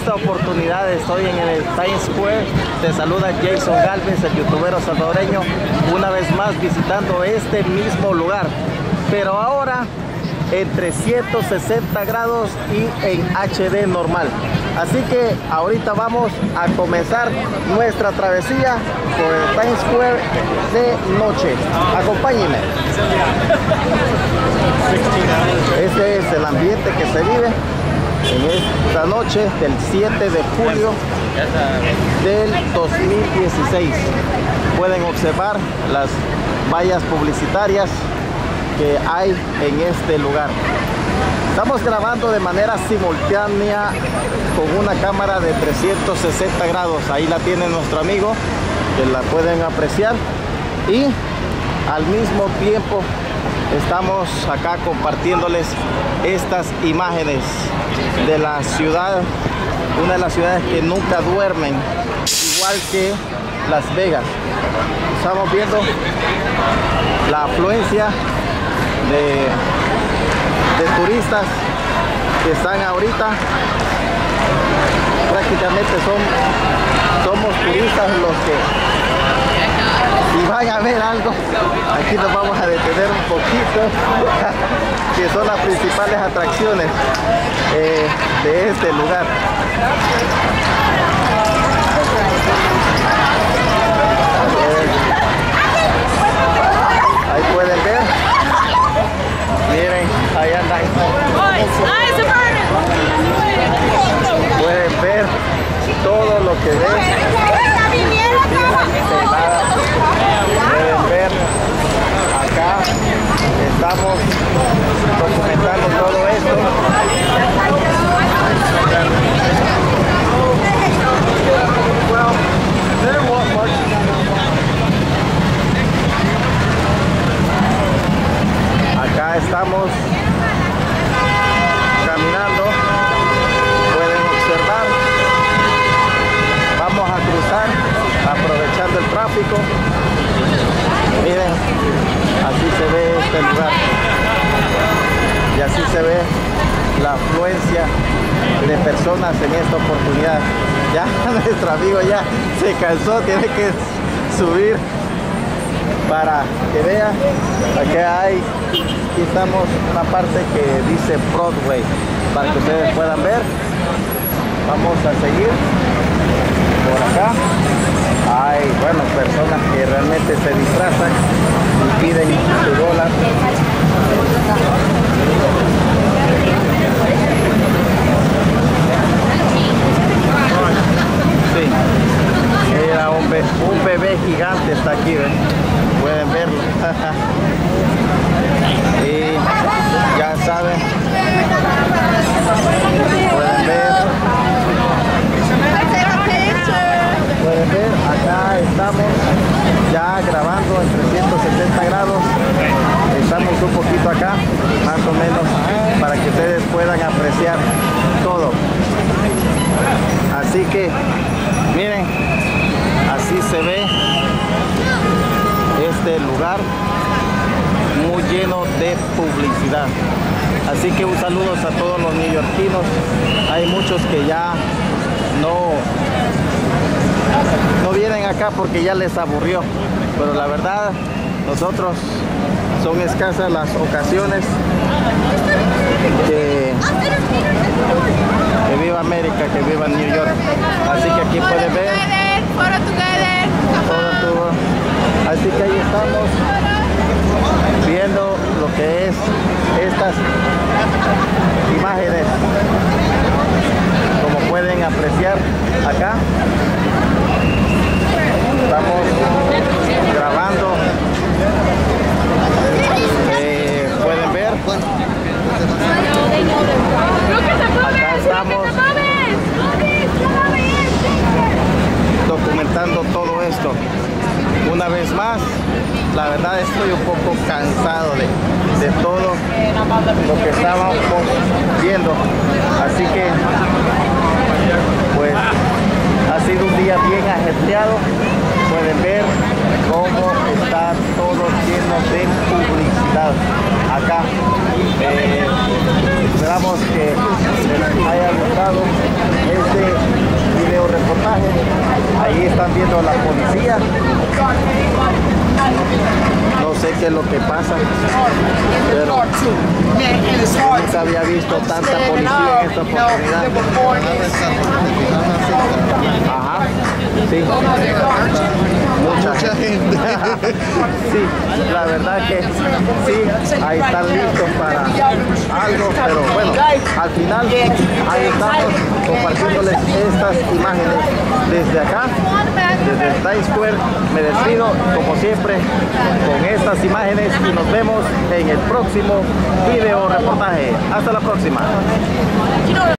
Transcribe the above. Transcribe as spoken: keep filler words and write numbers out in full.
esta oportunidad estoy en el Times Square. Te saluda Jason Galvez, el youtubero salvadoreño, una vez más visitando este mismo lugar, pero ahora en trescientos sesenta grados y en H D normal. Así que ahorita vamos a comenzar nuestra travesía por el Times Square de noche. Acompáñenme. Este es el ambiente que se vive en esta noche del siete de julio del dos mil dieciséis. Pueden observar las vallas publicitarias que hay en este lugar. Estamos grabando de manera simultánea con una cámara de trescientos sesenta grados. Ahí la tiene nuestro amigo, que la pueden apreciar, y al mismo tiempo estamos acá compartiéndoles estas imágenes de la ciudad, una de las ciudades que nunca duermen, igual que Las Vegas. Estamos viendo la afluencia de, de turistas que están ahorita. Prácticamente son somos turistas los que, si van a ver algo, aquí nos vamos a detener un poquito, que son las principales atracciones eh, de este lugar. Ahí pueden ver. Miren, ahí andan. Pueden ver todo lo que ven. Pueden ver acá. Estamos documentando todo esto. Acá estamos caminando, pueden observar. Vamos a cruzar aprovechando el tráfico. Miren, así se ve este lugar y así se ve la afluencia de personas en esta oportunidad. Ya nuestro amigo ya se cansó, tiene que subir para que vean. Aquí hay, aquí estamos en una parte que dice Broadway, para que ustedes puedan ver. Vamos a seguir por acá. Hay, bueno, personas que realmente se disfrazan y piden su dólar. Sí, era un, be un bebé gigante, está aquí, ¿ven? Pueden verlo. Y ya saben, pueden ver, pueden ver, acá estamos ya grabando en trescientos sesenta grados. Estamos un poquito acá, más o menos, para que ustedes puedan apreciar todo. Así que miren, así se ve este lugar, muy lleno de publicidad. Así que un saludo a todos los neoyorquinos. Hay muchos que ya no no vienen acá porque ya les aburrió, pero la verdad, nosotros son escasas las ocasiones que, que viva América, que viva New York. Así que aquí pueden ver. Así que ahí estamos viendo lo que es estas imágenes, como pueden apreciar acá. Estamos grabando, eh, pueden ver, acá estamos documentando todo esto. Una vez más, la verdad estoy un poco cansado de, de todo lo que estábamos viendo, así que pues ha sido un día bien ajetreado. Pueden ver cómo está todo lleno de publicidad acá. Eh, esperamos que les haya gustado este qué es lo que pasa. Pero nunca había visto tanta policía en esta oportunidad. Ajá, sí. Mucha gente. Sí, la verdad que sí, ahí están listos para algo, pero bueno, al final ahí estamos compartiéndoles estas imágenes desde acá, desde Times Square. Me despido como siempre con estas imágenes y nos vemos en el próximo video reportaje. Hasta la próxima.